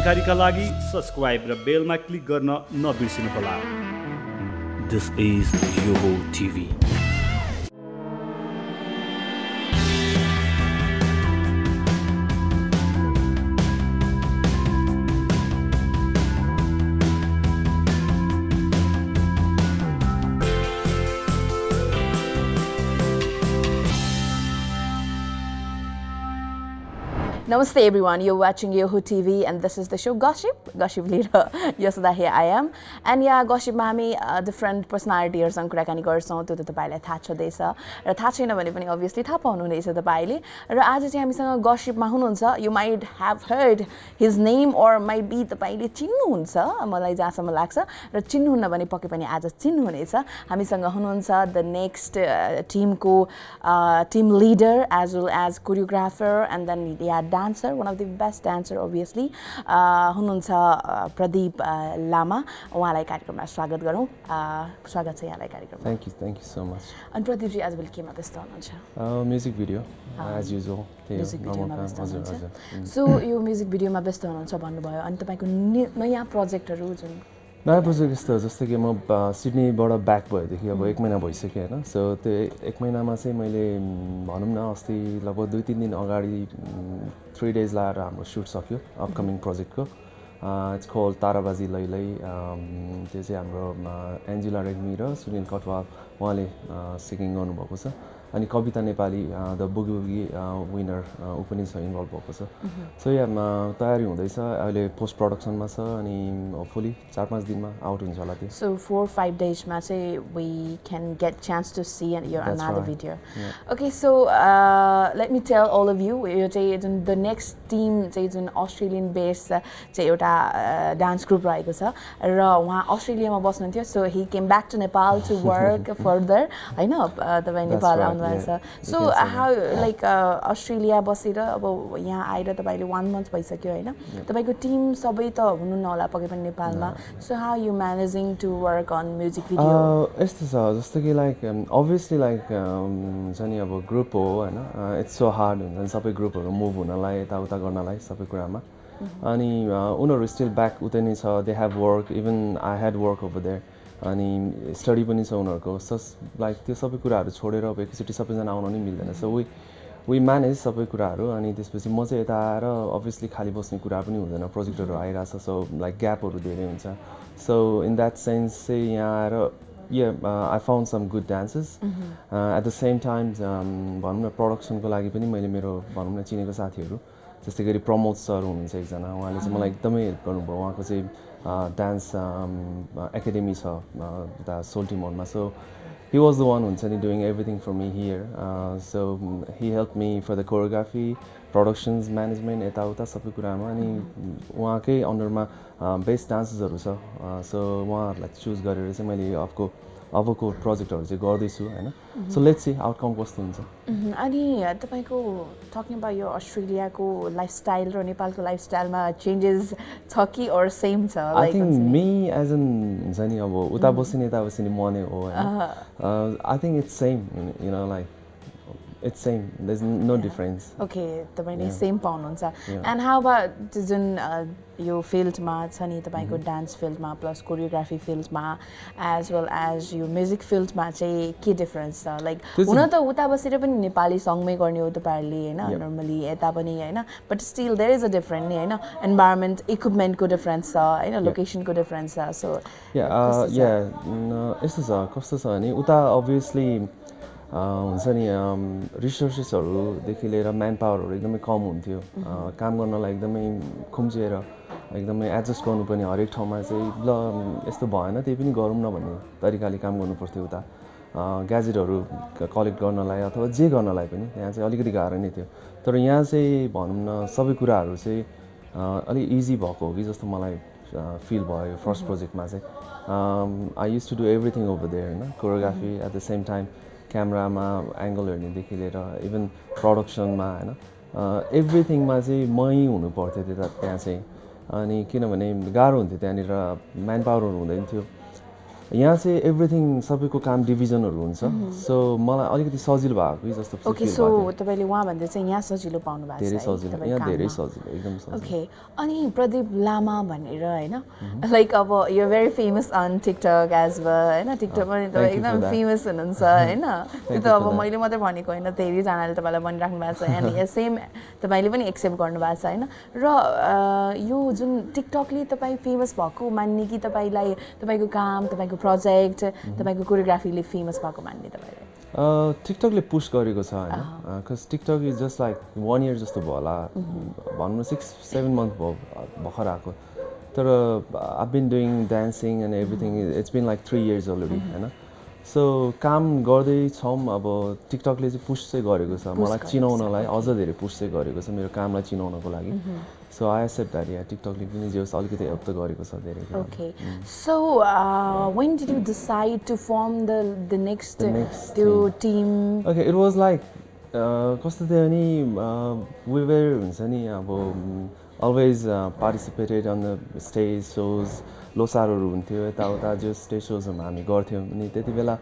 जानकारीका लागि सब्स्क्राइब र बेलमा क्लिक गर्न नबिर्सिनुहोला। This is Yoho TV. Namaste everyone, you're watching Yoho TV and this is the show Gossip leader Yasudha here I am. And yeah, Gossip ma हामी different personalityहरुसँग कुराकानी गर्छौं त्यो त तपाईलाई थाहा छदैछ र थाहा छैन भने पनि obviously थाहा पाउनुहुनेछ तपाईले र आज चाहिँ हामीसँग Gossip मा हुनुहुन्छ. You might have heard his name or might be तपाईले चिन्नुहुन्छ मलाई जहाँसम्म लाग्छ र चिन्नुहुन्न भने पक्कै पनि आज चिन्नुहुनेछ. हामीसँग हुनुहुन्छ the next team को team leader as well as choreographer and then yeah dancer, one of the best dancer obviously. हुनुहुन्छ प्रदीप लामा. उहाँलाई कार्यक्रममा स्वागत गरौँ. स्वागत छ यहाँलाई कार्यक्रममा. Thank you so much. अनि प्रदीप जी आजभोलि केमा व्यस्त हुनुहुन्छ? Music video as usual. Music video मा व्यस्त हुनुहुन्छ. So यो music video मा व्यस्त हुनुहुन्छ भन्नुभयो. अनि तपाईको नयाँ प्रोजेक्टहरु जुन नयाँ प्रोजेक्ट यस्तो जस्तो कि म सिडनीबाट ब्याक भएदेखि अब 1 महिना भइसक्यो हैन. सो त्यो 1 महिनामा चाहिँ मैले भनौं न अस्ति लगभग 2-3 दिन अगाडि 3 डेज लाएर हाम्रो सुट सक्यो अपकमिङ प्रोजेक्टको. It's called Tarabaji Lailai. त्यो चाहिँ हाम्रो एन्जेला रेग्मी र सुनिल कटवाल उहाँले सिंगिङ गर्नुभएको छ. अनि Kavita Nepali the boogie boogie winner उ पनि छ इन्भल्भ भएको छ. सो या तयारी हुँदैछ अहिले पोस्ट प्रोडक्सनमा छ अनि होपफुली 4-5 दिनमा आउट हुन्छ होला त्यो. So 4-5 days मा चाहिँ we can get chance to see your another video. Okay, so let me tell all of you यो चाहिँ जुन the next team चाहिँ जुन Australian based चाहिँ एउटा dance group रहेको छ र उहाँ अस्ट्रेलियामा बस्नुहुन्थ्यो. So he came back to Nepal to work further. हैन तपाई नेपाल आउनु. So how like Australia बसेर अब यहाँ आएर तपाईले 1 month भइसक्यो हैन. तपाईको टिम सबै त हुनुहुन्न होला पक्कै पनि नेपालमा. So how you managing to work on music video? यस्तो छ जस्तो कि like obviously like हुन्छ नि अब ग्रुप हो हैन. It's so hard हुन्छ सबै ग्रुपहरु मुभ हुनलाई यता उता गर्नलाई सबै कुरामा. अनि उनीहरु स्टिल ब्याक उतै नै छ. They have work, even I had work over there. अनि स्टडी पनि छ उनीहरुको. सो लाइक त्यो सबै कुराहरु छोडेर अब एकचोटी सबैजना आउन नि मिल्दैन. सो we manage सबै कुराहरु. अनि त्यसपछि म चाहिँ यता आएर obviously खाली बस्ने कुरा पनि हुँदैन. प्रोजेक्टहरु आइराछ. सो लाइक ग्यापहरु धेरै हुन्छ. सो इन दैट सेन्स चाहिँ यहाँ आएर I found some good dances. At the same time भनौं न प्रोडक्सनको लागि पनि मैले मेरो भनौं न चिनेको साथीहरु जस्तै गरी प्रमोद सर हुनुहुन्छ एकजना. उहाँले चाहिँ मलाई एकदमै हेल्प गर्नुभयो. उहाँको चाहिँ dance academy छ the Soltimore. So he was the one who's doing everything for me here. So he helped me for the choreography, productions, management, eta uta sabai kurama. Ani उहाँकै अन्डरमा बेस्ट डान्सर्सहरु छ. So उहाँहरुलाई choose गरेर चाहिँ मैले अबको प्रोजेक्टहरु चाहिँ गर्दै छु हैन. सो लेट्स सी आउटकम कस्तो हुन्छ. अनि तपाईको टकिङ अबाउट यो अस्ट्रेलियाको लाइफस्टाइल र नेपालको लाइफस्टाइलमा चेन्जेस छ कि or सेम छ? I think me as in हुन्छ नि अब उता बस्ने यता बस्ने म नै हो हैन. I think it's same, you know, like it's same. There's no difference. Okay, तपाईले सेम पाउनुहुन्छ. And how about जुन यो फिल्डमा छ नि तपाईको डान्स फिल्डमा प्लस कोरियोग्राफी फिल्डमा as well as यो म्युजिक फिल्डमा चाहिँ के डिफरेन्स छ? लाइक हुन त उता बसेर पनि नेपाली सङमै गर्ने हो तपाईहरुले हैन नर्मली यता पनि हैन. But still there is a different नि हैन. एन्भाइरनमेन्ट इक्विपमेन्टको डिफरेन्स छ हैन. लोकेसनको डिफरेन्स छ. सो यस्तो छ कस्तो छ भने उता obviously हुन्छ नि रिसोर्सेसहरुदेखि लिएर म्यान पावरहरु एकदमै कम हुन्थ्यो. काम गर्नलाई एकदमै खुम्चिएर एकदमै एडजस्ट गर्नुपर्ने हरेक ठाउँमा चाहिँ ल यस्तो भएन त्यही पनि गरौँ न भन्ने तरिकाले काम गर्नु पर्थ्यो उता. ग्याजेटहरु कलेक्ट गर्नलाई अथवा जे गर्नलाई पनि यहाँ चाहिँ अलिकति गाह्रो नै थियो. तर यहाँ चाहिँ भनौं न सबै कुराहरु चाहिँ अलि इजी भएको हो कि जस्तो मलाई फिल भयो फर्स्ट प्रोजेक्टमा चाहिँ. I used to do everything over there हैन. Choreography at the same time क्यामेरामा एंगल हेर्नेदेखि लिएर इभन प्रोडक्सनमा हैन एभ्रीथिङमा चाहिँ मै हुनु पर्थ्यो त्यहाँ चाहिँ. अनि किनभने गाह्रो हुन्थ्यो त्यहाँनिर म्यान पावरहरु हुँदैन थियो. यहाँ चाहिँ एभ्रिथिङ सबैको काम डिभिजनहरू हुन्छ सो मलाई अलिकति सजिलो भएको जस्तो feel ओके भएको सो थियो। तपाईले उहाँभन्दा चाहिँ यहाँ सजिलो पाउनु भएको छ धेरै है, सजिलो तपाईँ यहाँ धेरै काममा। सजिलो एकदम सजिलो। ओके अनि प्रदीप लामा भनेर हैन लाइक अब you very famous on TikTok as well हैन टिकटक पनि त thank you एकदम for that. फेमस हुनुहुन्छ हैन त्यो त you अब for that. मैले मात्रै भनेको होइन धेरैजनाले तपाईँलाई भनिराख्नु भएको छ एन्ड सेम तपाईँले पनि एक्सेप्ट गर्नुभएको छ होइन र यो जुन टिकटकले तपाईँ फेमस भएको मान्ने कि तपाईँलाई तपाईँको काम तपाईँको प्रोजेक्ट तपाईँको कोरियोग्राफीले फेमस भएको मान्ने तपाईँले टिकटकले पुस गरेको छ होइन because TikTok is just like 1 year जस्तो भयो होला भनौँ न 6-7 month भयो भर्खर आएको तर I been doing dancing and everything it's been like 3 years already होइन सो काम गर्दैछौँ अब टिकटकले चाहिँ पुस चाहिँ गरेको छ मलाई चिनाउनलाई अझ धेरै पुस चाहिँ गरेको छ मेरो कामलाई चिनाउनको लागि so I accept that yeah टिकटकले पनि जे होस् अलिकति हेल्प त गरेको छ धेरै Okay, so when did you decide to form the next team? Okay, it was like कस्तो थियो नि we were हुन्छ नि अब always participated on the stage shows लोसारहरू हुन्थ्यो यताउता जो स्टेज सोजहरूमा हामी गर्थ्यौँ अनि त्यति बेला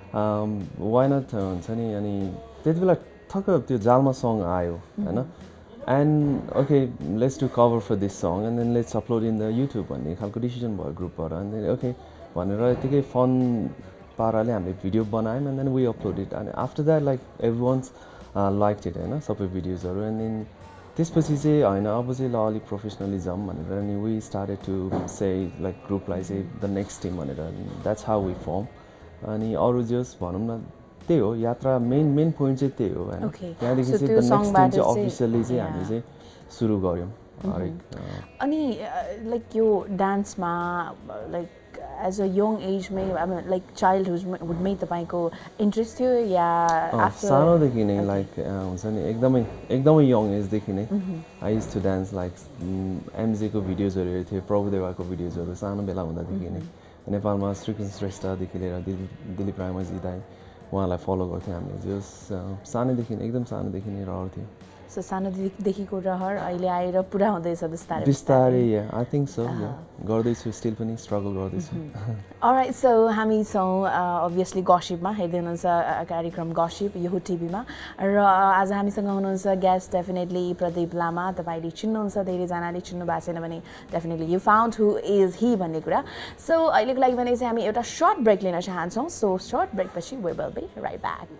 वाइ नट हुन्छ नि अनि त्यति बेला ठक्क त्यो जालमा सङ आयो होइन and okay let's do cover for this song and then let's upload in the YouTube भन्ने खालको डिसिजन भयो ग्रुपबाट अनि ओके भनेर यतिकै फन पाराले हामीले भिडियो बनायौँ and then we upload it अनि after that like everyone's like it होइन सबै भिडियोजहरू एन्ड देन त्यसपछि चाहिँ होइन अब चाहिँ ल अलिक प्रोफेसनली जाऊँ भनेर अनि we started to say like ग्रुपलाई चाहिँ द नेक्स्ट टिम भनेर द्याट्स हाउ वी फर्म अनि अरू जस भनौँ न त्यही हो यात्रा मेन पोइन्ट चाहिँ त्यही हो होइन त्यहाँदेखि चाहिँ द नेक्स्ट टिम चाहिँ अफिसियली चाहिँ हामी चाहिँ सुरु गऱ्यौँ हरेक अनि लाइक यो डान्समा लाइक एज अ यङ एजमै लाइक चाइल्डहुडमै तपाईँको इन्ट्रेस्ट थियो या सानोदेखि नै लाइक हुन्छ नि एकदमै यङ एजदेखि नै I use to dance like एमजेको भिडियोजहरू हेर्थेँ प्रभुदेवाको भिडियोजहरू सानो बेला हुँदादेखि नै नेपालमा श्रीकृष्ण श्रेष्ठदेखि लिएर दिलीप रायमाझी दाई उहाँलाई फलो गर्थ्यौँ हामीले जस सानैदेखि एकदम सानोदेखि नै रहन्थ्यो सो सानोदेखिको रहर अहिले आएर पुरा हुँदैछ बिस्तारै बिस्तारै आई थिङ्क सो गर्दैछु स्टिल पनि स्ट्रगल गर्दैछु अलराइट सो हामी छौँ अभियसली गसिपमा हेर्दै हुनुहुन्छ कार्यक्रम गसिप यो टिभीमा र आज हामीसँग हुनुहुन्छ गेस्ट डेफिनेटली प्रदीप लामा तपाईँले चिन्नुहुन्छ धेरैजनाले चिन्नु भएको छैन भने definitely you found who is he भन्ने कुरा सो अहिलेको लागि भने चाहिँ हामी एउटा सर्ट ब्रेक लिन चाहन्छौँ सो सर्ट ब्रेकपछि we will be right back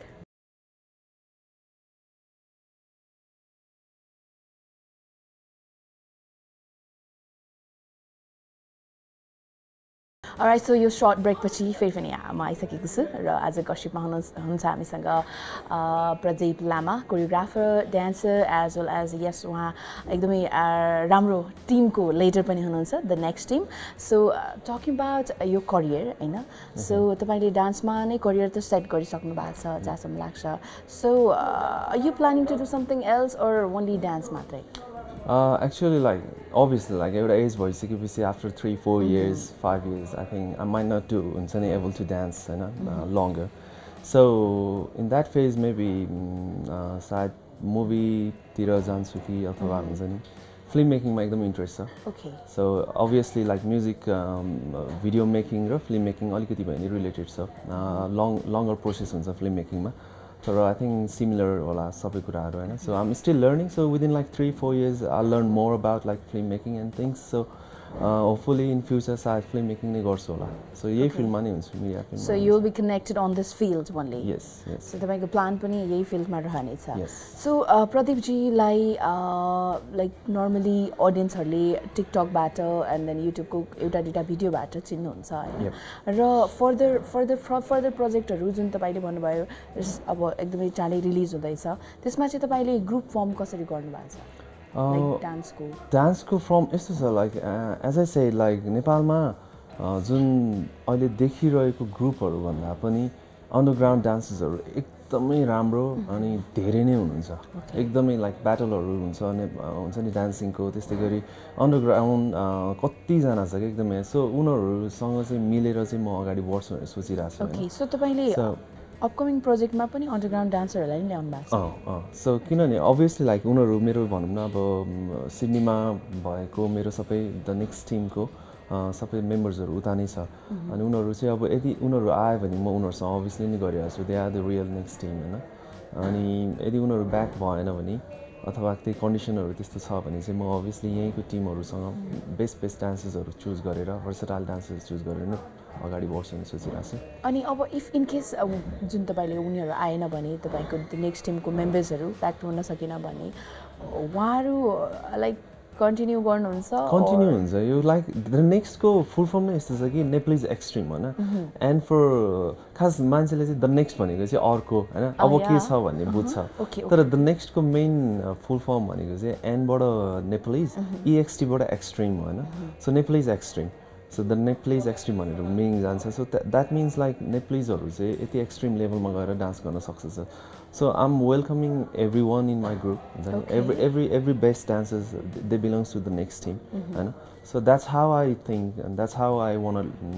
alright so यो सर्ट ब्रेकपछि फेरि पनि म आइसकेको छु र आज गसिपमा हुनुहुन्छ हामीसँग Pradeep Lama choreographer dancer as well as yes उहाँ एकदमै राम्रो टिमको लिडर पनि हुनुहुन्छ the next team so talking about यो करियर होइन सो तपाईँले डान्समा नै करियर त सेट गरिसक्नु भएको छ जहाँसम्म लाग्छ so you planning to do something else or only dance मात्रै Actually, like obviously, like एउटा एज भइसकेपछि after 3-4 years, 5 years, I think I might not do हुन्छ नि able to dance होइन longer. So in that phase maybe सायद मुभीतिर जान्छु कि अथवा हुन्छ नि फिल्म मेकिङमा एकदम इन्ट्रेस्ट छ. Okay. So obviously like music video making र फिल्म मेकिङ अलिकति भए नि रिलेटेड छ. लङ्गर प्रोसेस हुन्छ फिल्म मेकिङमा. तर आई थिङ्क सिमिलर होला सबै कुराहरू होइन so I am still learning so within like 3-4 years I learn more about like film making and things so hopefully in future सायद फिल्म मेकिङ नै गर्छु होला सो यही फिल्डमा नै हुन्छु media film so you will be connected on this field only yes yes so तपाईँको plan पनि यही फिल्डमा रहनेछ Yes. सो प्रदीपजीलाई लाइक नर्मली अडियन्सहरूले टिकटकबाट एन्ड देन युट्युबको एउटा दुइटा भिडियोबाट चिन्नुहुन्छ होइन र फर्दर प्रोजेक्टहरू जुन तपाईँले भन्नुभयो अब एकदमै चाँडै रिलिज हुँदैछ त्यसमा चाहिँ तपाईँले ग्रुप फर्म कसरी गर्नुभएको छ डान्सको फर्म यस्तो छ like as I say like नेपालमा जुन अहिले देखिरहेको ग्रुपहरू भन्दा पनि अन्डरग्राउन्ड डान्सेसहरू एकदमै राम्रो अनि धेरै नै हुनुहुन्छ एकदमै लाइक ब्याटलहरू हुन्छ नि डान्सिङको त्यस्तै गरी अन्डरग्राउन्ड कतिजना छ कि एकदमै सो उनीहरूसँग चाहिँ मिलेर चाहिँ म अगाडि बढ्छु भनेर सोचिरहेको छु. सो तपाईँले अपकमिङ प्रोजेक्टमा पनि अन्डरग्राउन्ड डान्सरहरूलाई नै ल्याउनु भएको छ सो किनभने अभियसली लाइक उनीहरू मेरो भनौँ न अब सिडनीमा भएको मेरो सबै द नेक्स्ट टिमको सबै मेम्बर्सहरू उता नै छ अनि उनीहरू चाहिँ अब यदि उनीहरू आयो भने म उनीहरूसँग अभियसली नै गरिरहेको छु they are the real next team होइन अनि यदि उनीहरू ब्याक भएन भने अथवा त्यही कन्डिसनहरू त्यस्तो छ भने चाहिँ म अभियसली यहीँको टिमहरूसँग बेस्ट डान्सेसहरू चुज गरेर भर्सेटाइल डान्सेस चुज गरेर नै अगाडि बढ्छु भने सोचिरहेको छु अनि अब इफ इन केस जुन तपाईँले उनीहरू आएन भने तपाईँको नेक्स्ट टिमको मेम्बर्सहरू ब्याक हुन सकेन भने उहाँहरू लाइक कन्टिन्यू गर्नुहुन्छ कन्टिन्यू हुन्छ यो लाइक द नेक्स्टको फुल फर्म नै यस्तो छ कि नेप्लिज एक्सट्रिम होइन एन्ड फर खास मान्छेले चाहिँ द नेक्स्ट भनेको चाहिँ अर्को होइन अब के छ भन्ने बुझ्छ तर द नेक्स्टको मेन फुल फर्म भनेको चाहिँ एनबाट नेप्लिज इएक्सटीबाट एक्सट्रिम होइन so Nepalese extreme so the Nepalese extreme भनेर मिनिङ जान्छ सो द्याट मिन्स लाइक नेप्लिजहरू चाहिँ यति एक्सट्रिम लेभलमा गएर डान्स गर्न सक्छ so I am welcoming every one in my group हुन्छ every best dancers they belongs to the next team होइन so that's how I think that's how I want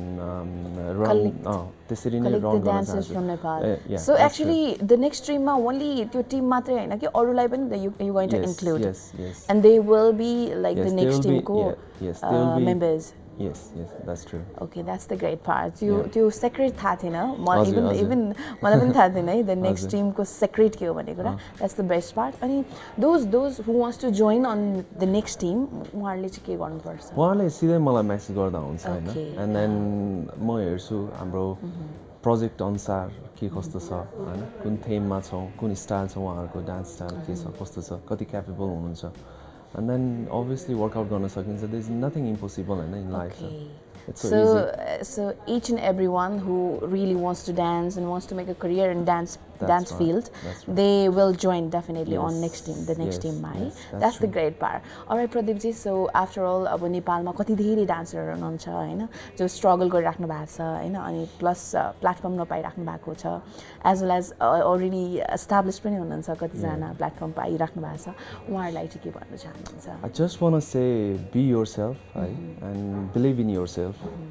run त्यसरी नै रन गर्न चाहन्छु सो एक्चुली द नेक्स्ट टिममा only त्यो team मात्रै होइन कि अरूलाई पनि you going to include and they will be like the next टिमको members Yes, that's true. Okay, that's the great part. त्यो सेक्रेट थाहा थिएन इभन मलाई पनि थाहा थिएन है द नेक्स्ट टिमको सेक्रेट के हो भन्ने कुरा द्याट्स द बेस्ट पार्ट अनि those who wants to join on the next team उहाँहरूले चाहिँ के गर्नुपर्छ उहाँले सिधै मलाई मेसेज गर्दा हुन्छ होइन एन्ड देन म हेर्छु हाम्रो प्रोजेक्ट अनुसार के कस्तो छ होइन कुन थेममा छौँ कुन स्टाइल छ उहाँहरूको डान्स स्टाइल के छ कस्तो छ कति क्यापेबल हुनुहुन्छ and then obviously work out gonna seconds so there's nothing impossible in life it's so easy so each and everyone who really wants to dance and wants to make a career in dance field they will join definitely on next team the next team that's the great part alright Pradeep ji so after all अब नेपालमा कति धेरै डान्सरहरू हुनुहुन्छ हैन जो struggle गरिराख्नु भएको छ हैन अनि प्लस प्लेटफर्म नपाइराख्नु भएको छ as well as already establish पनि हुनुहुन्छ कतिजना प्लेटफर्म पाइराख्नु भएको छ उहाँहरूलाई चाहिँ के भन्न चाहनुहुन्छ I just want to say be yourself and believe in yourself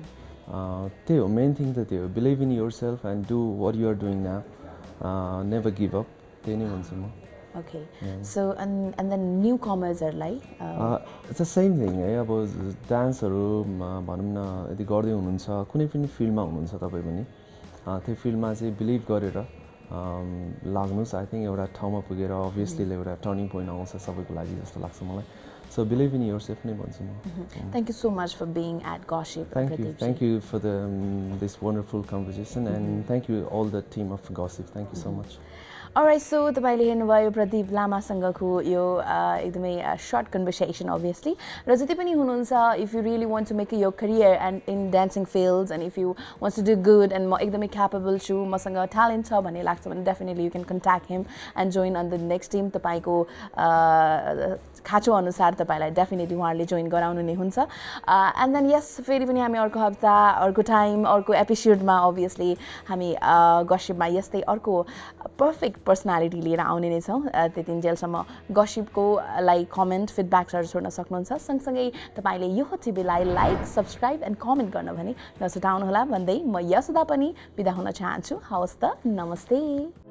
त्यही हो मेन थिङ त त्यो हो believe in yourself and do what you are doing now never give up त्यही नै भन्छु म Okay so and then newcomersहरूलाई it's the same thing है अब डान्सहरू भनौँ न यदि गर्दै हुनुहुन्छ कुनै पनि फिल्डमा हुनुहुन्छ तपाईँ पनि त्यो फिल्डमा चाहिँ बिलिभ गरेर लाग्नुहोस् आई थिङ्क एउटा ठाउँमा पुगेर अभियसली एउटा टर्निङ पोइन्ट आउँछ सबैको लागि जस्तो लाग्छ मलाई So believe in yourself नै भन्छु म Thank you so much for being at Gossip Thank you for this wonderful conversation and thank you all the team of Gossip thank you so much Alright, so तपाईले हेर्नुभयो प्रदीप लामासँगको यो एकदमै short conversation obviously र जति पनि हुनुहुन्छ if you really want to make your career and in dancing fields and if you want to do good and म एकदमै capable छु मसँग talent छ भन्ने लाग्छ भने definitely you can contact him and join on the next team तपाईको खाँचो अनुसार तपाईलाई definitely उहाँले join गराउनु नै हुन्छ and then yes फेरि पनि हामी अर्को हप्ता अर्को टाइम अर्को एपिसोडमा obviously हामी गसिपमा यस्तै अर्को perfect पर्सनालिटी लिएर आउने नै छौँ त्यतिन्जेलसम्म गसिपको लाइक कमेन्ट फिडब्याक्सहरू छोड्न सक्नुहुन्छ सँगसँगै तपाईँले यो टिभीलाई लाइक सब्सक्राइब एन्ड कमेन्ट गर्न भने नछुटाउनुहोला भन्दै म यसदा पनि बिदा हुन चाहन्छु हवस् त नमस्ते